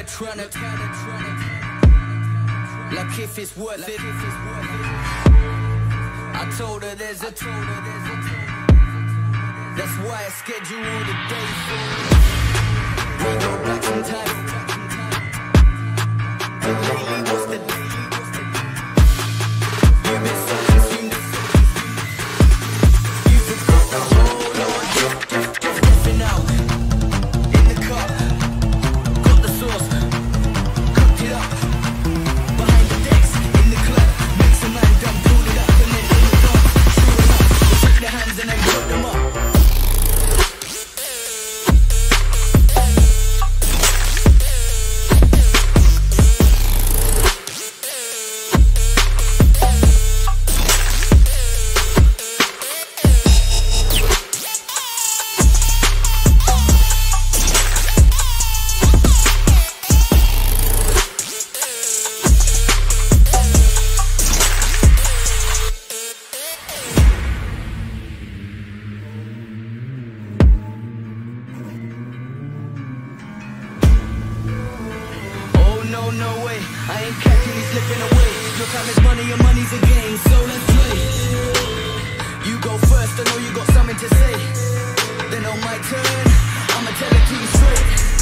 tryna like if it's worth it. I told her there's a that's why I schedule all the days for we go back in time. And lately what's the day? You've been so consumed. You forgot the whole lot. Just stepping out in the car. Got the sauce, cooked it up. Behind the decks, in the club. Make some man dumb, pulled it up and then in the dark. Sure enough, we took their hands and then put them up. No way, I ain't catching me slipping away. Look how there's money and money's a game, so let's play. You go first, I know you got something to say. Then on my turn, I'ma tell it to you straight.